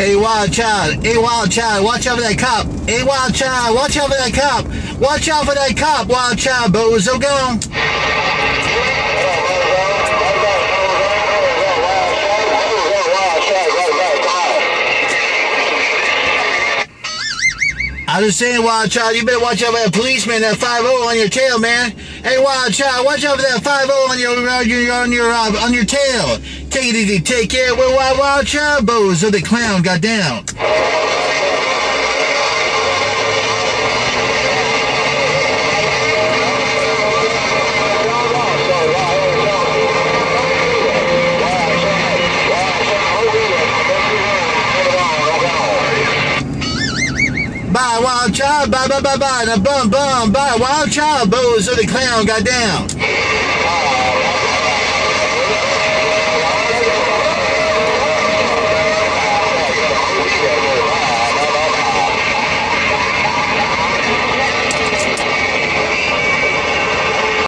Hey, wild child. Hey, wild child. Watch out for that cop. Hey, wild child. Watch out for that cop. Watch out for that cop, wild child. Bozo gone. I was saying, wild child, you better watch out for that policeman, that 5-0 on your tail, man. Hey, wild child, watch out for that 5-0 on your tail. Take it easy, take care. Well, wild child, Bozo the clown got down. Bye, wild child. Bye. Now, bum. Bye, wild child. Bozo the clown got down.